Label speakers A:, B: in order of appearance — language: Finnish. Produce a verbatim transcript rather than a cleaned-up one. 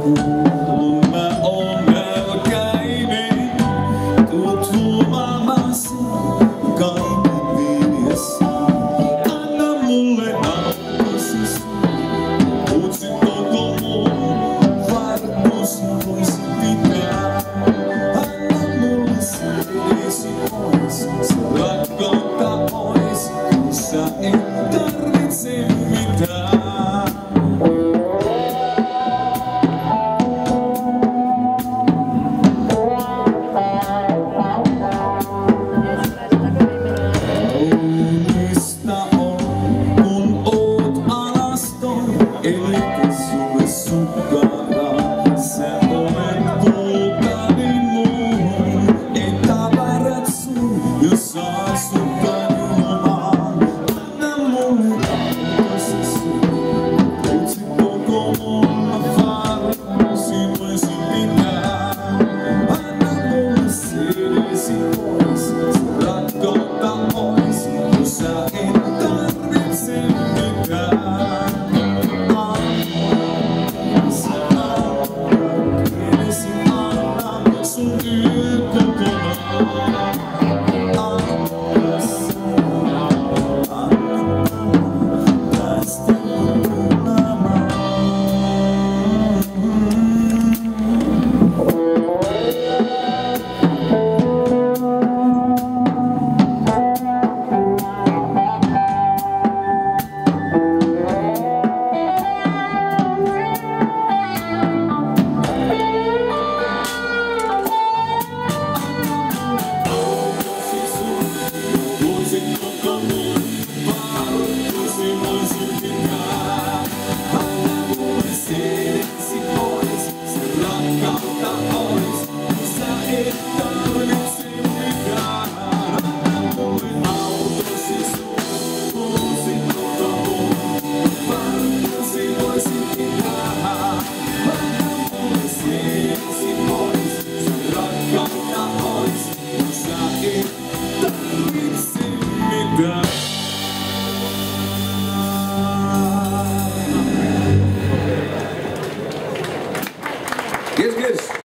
A: Kun mä oon nälkäinen, tuut huomaamasi kaiken viljessä. Anna mulle autosis, puutsi koko mun varmuus voisi pitää. Anna mulle seesi pois, se rakkautta pois, kun sä et tarvitse mitään. Eikä sulle sukkaraa, sä olet kultani muuhun, ei tavarat sun, jos saa sukkan ilmaan. Anna mulle autosis, puutsi koko mun varmuusin voisi pitää. Anna mulle seesi pois, se rakkautta pois, kun sä et tarvitse mitään.
B: Yes, yes.